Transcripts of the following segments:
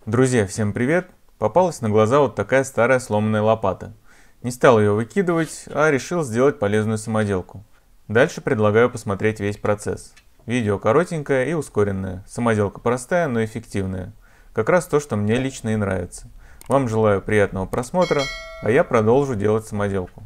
Друзья, всем привет! Попалась на глаза вот такая старая сломанная лопата. Не стал ее выкидывать, а решил сделать полезную самоделку. Дальше предлагаю посмотреть весь процесс. Видео коротенькое и ускоренное. Самоделка простая, но эффективная. Как раз то, что мне лично и нравится. Вам желаю приятного просмотра, а я продолжу делать самоделку.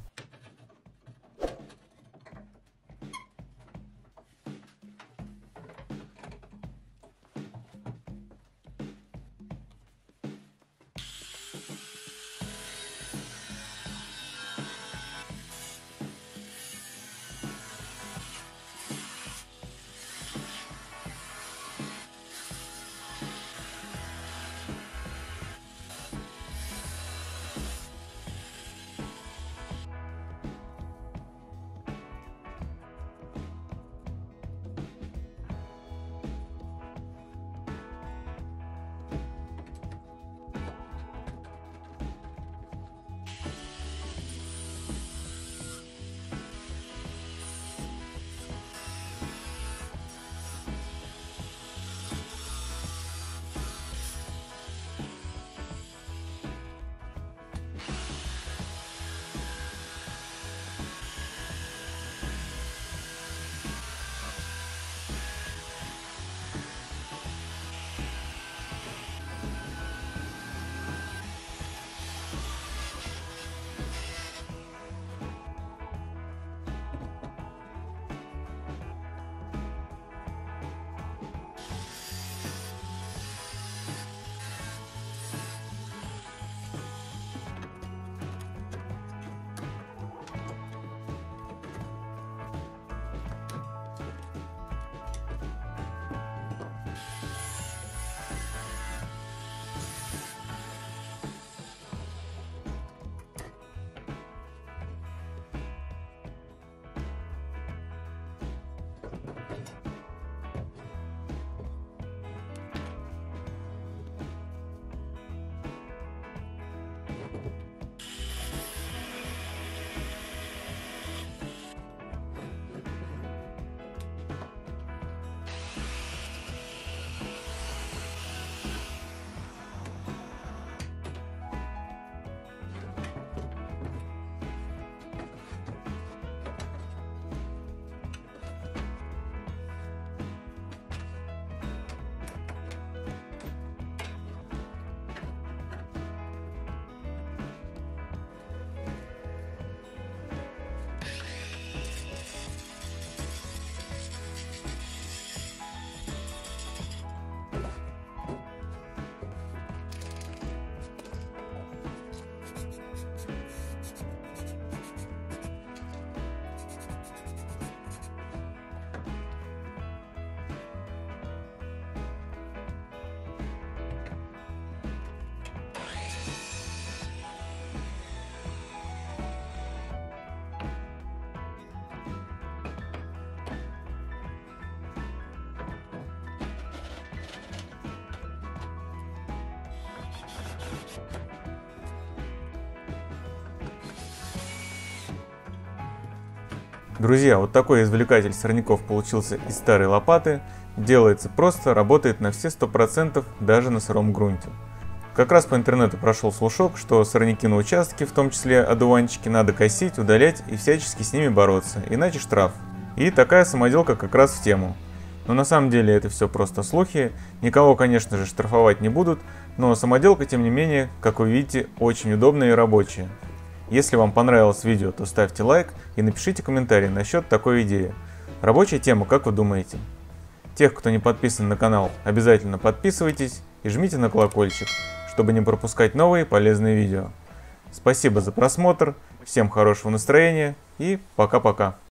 Друзья, вот такой извлекатель сорняков получился из старой лопаты. Делается просто, работает на все 100%, даже на сыром грунте. Как раз по интернету прошел слушок, что сорняки на участке, в том числе одуванчики, надо косить, удалять и всячески с ними бороться, иначе штраф. И такая самоделка как раз в тему. Но на самом деле это все просто слухи, никого, конечно же, штрафовать не будут, но самоделка, тем не менее, как вы видите, очень удобная и рабочая. Если вам понравилось видео, то ставьте лайк и напишите комментарий насчет такой идеи. Рабочая тема, как вы думаете? Тех, кто не подписан на канал, обязательно подписывайтесь и жмите на колокольчик, чтобы не пропускать новые полезные видео. Спасибо за просмотр, всем хорошего настроения и пока-пока.